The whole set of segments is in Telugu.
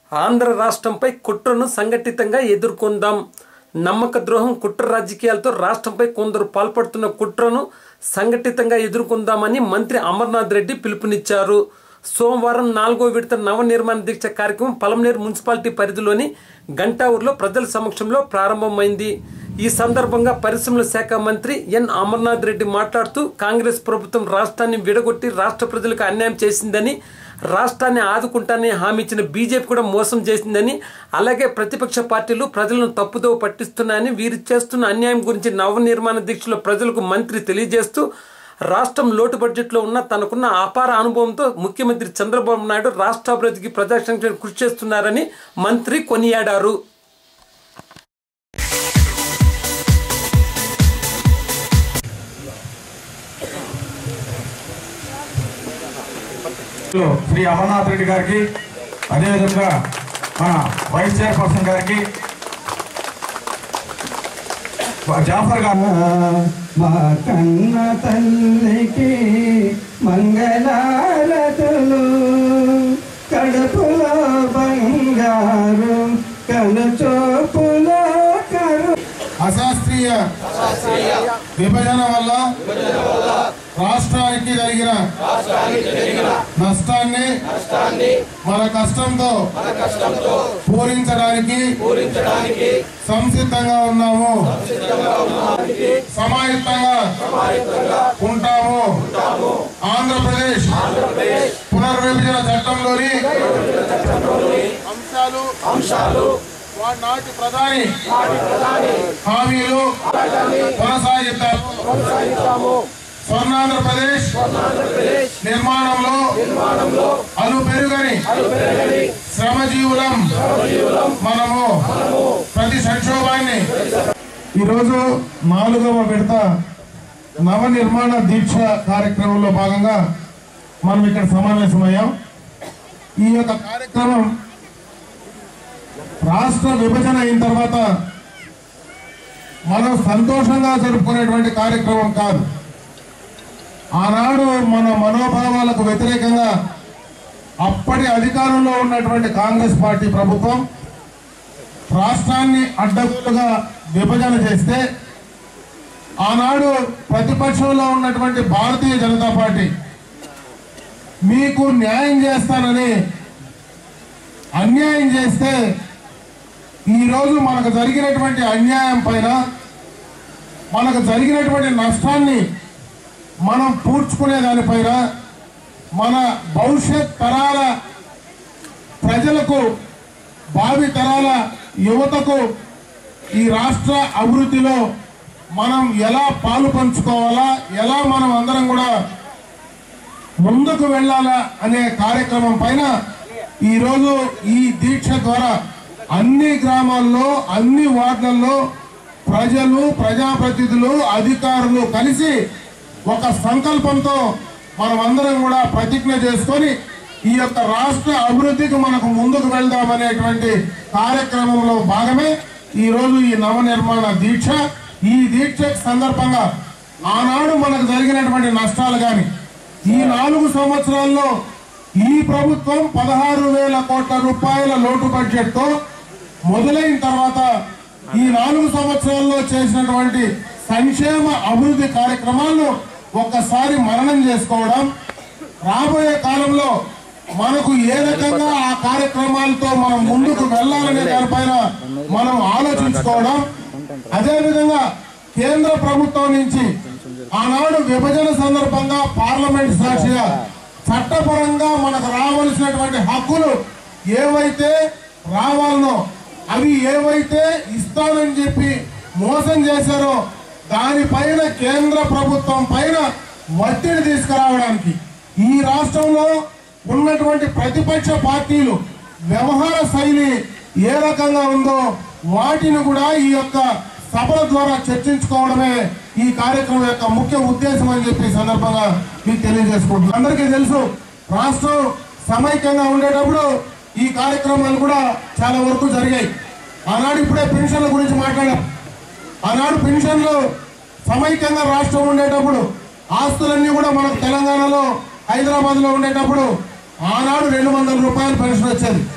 ఆంధ్ర రాష్ట్రంపై కుట్రను సంఘటితంగా ఎదుర్కొందాం. నమ్మక ద్రోహం, కుట్ర రాజకీయాలతో రాష్ట్రంపై కొందరు పాల్పడుతున్న కుట్రను సంఘటితంగా ఎదుర్కొందామని మంత్రి అమర్నాథ్ రెడ్డి పిలుపునిచ్చారు. సోమవారం 4వ విడత నవనిర్మాణ దీక్ష కార్యక్రమం పలమనేరు మున్సిపాలిటీ పరిధిలోని గంటావూరులో ప్రజల సమక్షంలో ప్రారంభమైంది. ఈ సందర్భంగా పరిశ్రమల శాఖ మంత్రి ఎన్ అమర్నాథ్ రెడ్డి మాట్లాడుతూ కాంగ్రెస్ ప్రభుత్వం రాష్ట్రాన్ని విడగొట్టి రాష్ట్ర ప్రజలకు అన్యాయం చేసిందని, రాష్ట్రాన్ని ఆదుకుంటానని హామీ ఇచ్చిన బీజేపీ కూడా మోసం చేసిందని, అలాగే ప్రతిపక్ష పార్టీలు ప్రజలను తప్పుదోవ పట్టిస్తున్నాయని, వీరు చేస్తున్న అన్యాయం గురించి నవనిర్మాణ దీక్షలో ప్రజలకు మంత్రి తెలియజేస్తూ రాష్ట్రం లోటు బడ్జెట్లో ఉన్న తనకున్న అపార అనుభవంతో ముఖ్యమంత్రి చంద్రబాబు నాయుడు రాష్ట్ర అభివృద్ధికి ప్రజా సంక్షేమం కృషి చేస్తున్నారని మంత్రి కొనియాడారు. శ్రీ అమర్నాథ్ రెడ్డి గారికి, అదేవిధంగా మన వైస్ చైర్పర్సన్ గారికి, జాఫర్ గారు, మా కన్న తల్లికి మంగళారతులు, కడుపులో బంగారు కనుచూపులో కరు. అశాస్త్రీయ విభజన వల్ల రాష్ట్రానికి జరిగిన నష్టాన్ని మన కష్టంతో పూరించడానికి సంసిద్ధంగా ఉన్నాము, సమాయుక్తంగా ఉంటాము. ఆంధ్రప్రదేశ్ పునర్విభజన చట్టంలోని అంశాలు నాటి ప్రధాని హామీలు కొనసాగిస్తాము. స్వర్ణాంధ్రప్రదేశ్ నిర్మాణంలో అలు పెరుగని శ్రమజీవులం మనము. ప్రతి సంక్షోభాన్ని ఈరోజు 4వ విడత నవనిర్మాణ దీక్ష కార్యక్రమంలో భాగంగా మనం ఇక్కడ సమావేశమయ్యాం. ఈ యొక్క కార్యక్రమం రాష్ట్ర విభజన అయిన తర్వాత మనం సంతోషంగా జరుపుకునేటువంటి కార్యక్రమం కాదు. ఆనాడు మన మనోభావాలకు వ్యతిరేకంగా అప్పటి అధికారంలో ఉన్నటువంటి కాంగ్రెస్ పార్టీ ప్రభుత్వం రాష్ట్రాన్ని అడ్డగోలుగా విభజన చేస్తే, ఆనాడు ప్రతిపక్షంలో ఉన్నటువంటి భారతీయ జనతా పార్టీ మీకు న్యాయం చేస్తానని అన్యాయం చేస్తే, ఈరోజు మనకు జరిగినటువంటి అన్యాయం పైన, మనకు జరిగినటువంటి నష్టాన్ని మనం పూడ్చుకునే దానిపైన, మన భవిష్యత్ తరాల ప్రజలకు, భావి తరాల యువతకు ఈ రాష్ట్ర అభివృద్ధిలో మనం ఎలా పాలు పంచుకోవాలా, ఎలా మనం అందరం కూడా ముందుకు వెళ్ళాలా అనే కార్యక్రమం పైన ఈరోజు ఈ దీక్ష ద్వారా అన్ని గ్రామాల్లో, అన్ని వార్డులలో ప్రజలు, ప్రజాప్రతినిధులు, అధికారులు కలిసి ఒక సంకల్పంతో మనమందరం కూడా ప్రతిజ్ఞ చేసుకొని ఈ యొక్క రాష్ట్ర అభివృద్ధికి మనకు ముందుకు వెళ్దామనేటువంటి కార్యక్రమంలో భాగమే ఈరోజు ఈ నవనిర్మాణ దీక్ష. ఈ దీక్ష సందర్భంగా ఆనాడు మనకు జరిగినటువంటి నష్టాలు కానీ, ఈ 4 సంవత్సరాల్లో ఈ ప్రభుత్వం 16,000 కోట్ల రూపాయల లోటు బడ్జెట్తో మొదలైన తర్వాత ఈ 4 సంవత్సరాల్లో చేసినటువంటి సంక్షేమ అభివృద్ధి కార్యక్రమాలను ఒక్కసారి మననం చేసుకోవడం, రాబోయే కాలంలో మనకు ఏ రకంగా ఆ కార్యక్రమాలతో మనం ముందుకు వెళ్ళాలనే దానిపైన మనం ఆలోచించుకోవడం, అదేవిధంగా కేంద్ర ప్రభుత్వం నుంచి ఆనాడు విభజన సందర్భంగా పార్లమెంట్ సాక్షిగా చట్టపరంగా మనకు రావాల్సినటువంటి హక్కులు ఏవైతే రావాలనో, అవి ఏవైతే ఇస్తానని చెప్పి మోసం చేశారో దానిపైన కేంద్ర ప్రభుత్వం పైన ఒత్తిడి తీసుకురావడానికి, ఈ రాష్ట్రంలో ఉన్నటువంటి ప్రతిపక్ష పార్టీలు వ్యవహార శైలి ఏ రకంగా ఉందో వాటిని కూడా ఈ యొక్క సభల ద్వారా చర్చించుకోవడమే ఈ కార్యక్రమం యొక్క ముఖ్య ఉద్దేశం అని చెప్పి సందర్భంగా మీకు తెలియజేసుకుంటున్నాను. అందరికీ తెలుసు, రాష్ట్రం సమైక్యంగా ఉండేటప్పుడు ఈ కార్యక్రమాలు కూడా చాలా వరకు జరిగాయి. ఆనాడు ఇప్పుడే పెన్షన్ల గురించి మాట్లాడాం. ఆనాడు పెన్షన్లు సమైక్యంగా రాష్ట్రం ఉండేటప్పుడు ఆస్తులన్నీ కూడా మనకు తెలంగాణలో, హైదరాబాద్లో ఉండేటప్పుడు ఆనాడు 200 రూపాయలు పెన్షన్ వచ్చేది.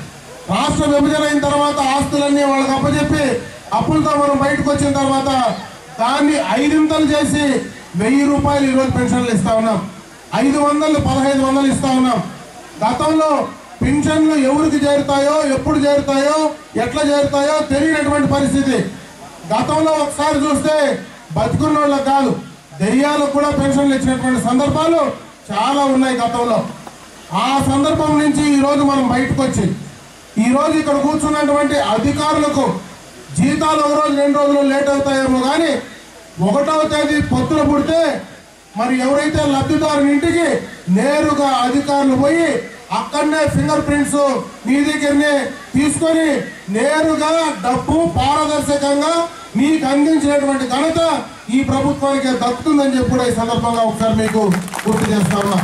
రాష్ట్ర విభజన అయిన తర్వాత ఆస్తులన్నీ వాళ్ళకి అప్పచెప్పి అప్పులతో మనం బయటకు వచ్చిన తర్వాత దాన్ని 5 చేసి 1000 రూపాయలు ఈరోజు పెన్షన్లు ఇస్తా ఉన్నాం. 500 1500 ఇస్తా ఉన్నాం. గతంలో పెన్షన్లు ఎవరికి చేరుతాయో, ఎప్పుడు చేరుతాయో, ఎట్లా చేరుతాయో తెలియనటువంటి పరిస్థితి. గతంలో ఒకసారి చూస్తే బతుకున్న వాళ్ళకి కాదు, దెయ్యాలకు కూడా పెన్షన్లు ఇచ్చినటువంటి సందర్భాలు చాలా ఉన్నాయి గతంలో. ఆ సందర్భం నుంచి ఈరోజు మనం బయటకు వచ్చి ఈరోజు ఇక్కడ కూర్చున్నటువంటి అధికారులకు జీతాలు ఒక రోజు 2 రోజులు లేట్ అవుతాయేమో కానీ 1వ తేదీ పొత్తులు పుడితే మరి ఎవరైతే లబ్ధిదారుని ఇంటికి నేరుగా అధికారులు పోయి అక్కడనే ఫింగర్ ప్రింట్స్ మీ దగ్గరనే తీసుకొని నేరుగా డబ్బు పారదర్శకంగా మీకు అందించినటువంటి ఘనత ఈ ప్రభుత్వానికి దక్కుతుందని చెప్పి కూడా ఈ సందర్భంగా ఒకసారి మీకు గుర్తు చేస్తా ఉన్నా.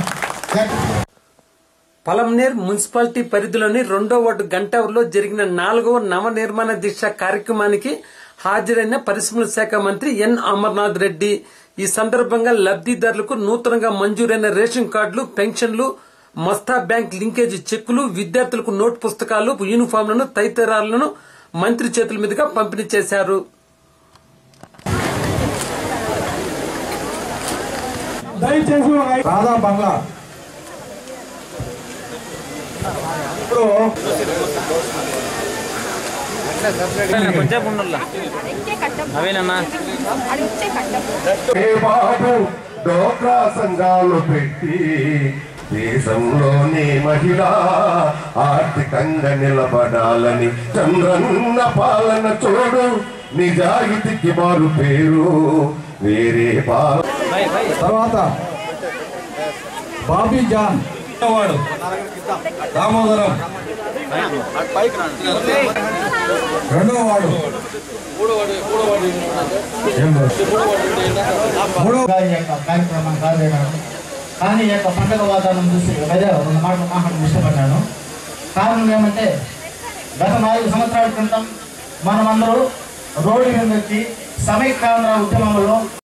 పలమనేర్ మున్సిపాలిటీ పరిధిలోని 2వ వార్డు గంటూరులో జరిగిన 4వ నవనిర్మాణ దీక్ష కార్యక్రమానికి హాజరైన పరిశ్రమల శాఖ మంత్రి ఎన్ అమర్నాథ్ రెడ్డి ఈ సందర్భంగా లబ్ధిదారులకు నూతనంగా మంజూరైన రేషన్ కార్డులు, పెన్షన్లు, మస్తా బ్యాంక్ లింకేజ్ చెక్కులు, విద్యార్థులకు నోట్ పుస్తకాలు, యూనిఫామ్లను తదితరాలను మంత్రి చేతుల మీదుగా పంపిణీ చేశారు. రాధా బంగ్లా ఇప్పుడు బాబు డోక్రా సంఘాలు పెట్టి దేశంలోని మహిళ ఆర్థికంగా నిలబడాలని చంద్రన్న పాలన చూడు, నిజాయితీకి మారు పేరు వేరే తర్వాత బాబీ జాన్ వాడు దామోదరం 2వ వార్డు కార్యక్రమం కాదు కానీ ఈ యొక్క పండుగ వాతావరణం చూసి అదే 2 మాటలు మాట్లాడడం ఇష్టపడ్డాను. కారణం ఏమంటే గత 4 సంవత్సరాల క్రితం మనమందరూ రోడ్డు మీద వచ్చి సమైక్యాంధ్ర ఉద్యమంలో